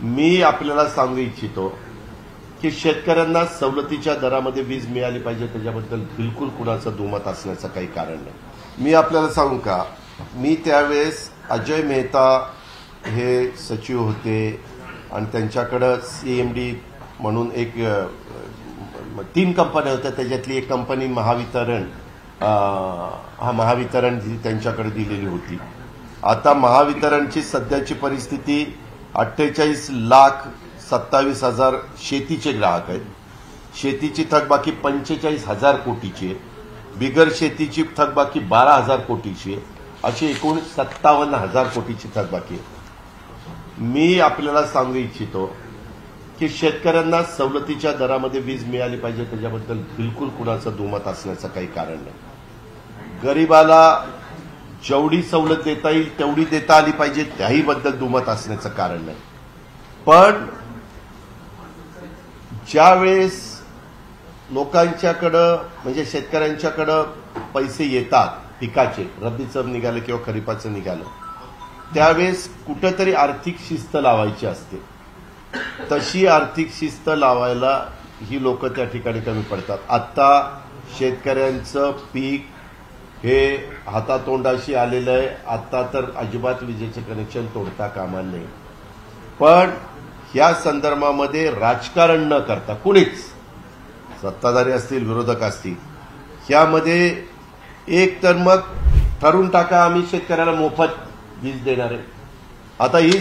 मी आपल्याला सांगू इच्छितो की शेतकऱ्यांना सवलतीच्या दरामध्ये वीज मिळाली पाहिजे, त्याच्याबद्दल बिलकुल कुणाचं दुमत असण्याचं काही कारण नाही। मी आपल्याला सांगू का, मी त्यावेळेस अजय मेहता हे सचिव होते आणि त्यांच्याकडे सीएमडी म्हणून एक 3 कंपन्या होत्या, त्याच्यातली एक कंपनी महावितरण, महावितरण त्यांच्याकडे दिलेली होती। आता महावितरणची सध्याची परिस्थिती 48,27,000 शेतीचे ग्राहक आहेत। शेतीची थकबाकी 45,000 कोटीची आहे, बिगर शेतीची थकबाकी 12,000 कोटीची आहे, अशी एकूण 57,000 कोटीची थकबाकी आहे। मी आपल्याला सांगू इच्छितो की शेतकऱ्यांना सवलतीच्या दरामध्ये वीज मिळाली पाहिजे, त्याच्याबद्दल बिलकुल कुणाचं दुमत असण्याचं काही कारण नाही। गरीबाला जेवढी सवलत देता येईल तेवढी देता आली पाहिजे, त्याही बद्दल दुमत असण्याचं कारण नाही। पण ज्यावेळेस लोकांच्याकडं म्हणजे शेतकऱ्यांच्याकडं पैसे येतात पिकाचे, रब्बीचं निघालं किंवा खरीपाचं निघालं, त्यावेळेस कुठेतरी आर्थिक शिस्त लावायची असते। तशी आर्थिक शिस्त लावायला ही लोक त्या ठिकाणी कमी पडतात। आता शेतकऱ्यांचं पीक हे हातातोंडाशी आलेलं आहे, आता तर अजिबात विजेचे कनेक्शन तोडता कामा नये। पण या संदर्भामध्ये राजकारण न करता कुणीच, सत्ताधारी असतील विरोधक असतील, यामध्ये एक तर मग ठरवून टाका आम्ही शेतकऱ्याला मोफत वीज देणार आहे। आता ही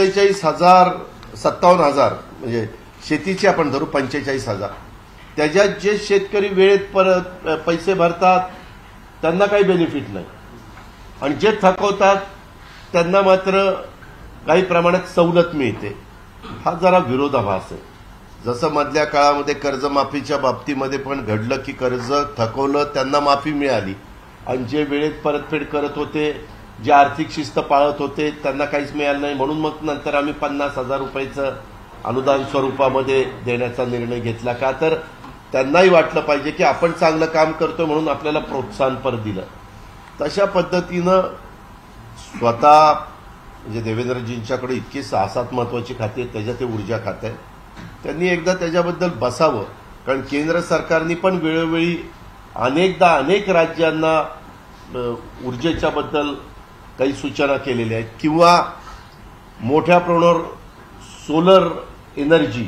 57,000 म्हणजे शेतीची आपण धरू 45,000, त्याच्यात जे शेतकरी वेळेत परत पैसे भरतात त्यांना काही बेनिफिट नाही, आणि जे थकवतात त्यांना मात्र काही प्रमाणात सवलत मिळते। हा जरा विरोधाभास आहे। जसं मधल्या काळामध्ये कर्जमाफीच्या बाबतीमध्ये पण घडलं की कर्ज थकवलं त्यांना माफी मिळाली, आणि जे वेळेत परतफेड करत होते, जे आर्थिक शिस्त पाळत होते त्यांना काहीच मिळालं नाही। म्हणून मग नंतर आम्ही 50,000 रुपयाचं अनुदान स्वरूपामध्ये देण्याचा निर्णय घेतला, का तर त्यांनाही वाटलं पाहिजे की आपण चांगलं काम करतो म्हणून आपल्याला प्रोत्साहनपर दिलं। तशा पद्धतीनं स्वतः म्हणजे देवेंद्रजींच्याकडे इतकी 6-7 महत्वाची खाती आहेत, त्याच्यात ते ऊर्जा खातं आहे, त्यांनी एकदा त्याच्याबद्दल बसावं। कारण केंद्र सरकारने पण वेळोवेळी अनेकदा अनेक राज्यांना ऊर्जेच्या बद्दल काही सूचना केलेल्या आहेत, किंवा मोठ्या प्रमाणावर सोलर एनर्जी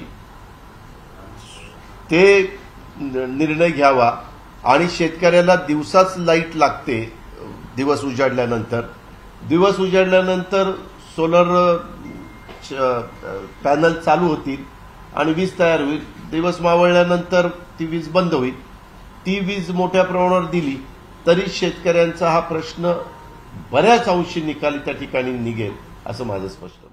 ते निर्णय घ्यावा, आणि शेतकऱ्याला दिवसाच लाईट लागते, दिवस उजाडल्यानंतर सोलर पॅनल चालू होतील आणि वीज तयार होईल, दिवस मावळल्यानंतर ती वीज बंद होईल। ती वीज मोठ्या प्रमाणावर दिली तरी शेतकऱ्यांचा हा प्रश्न बऱ्याच अंशी निकाली त्या ठिकाणी निघेल, असं माझं स्पष्ट आहे।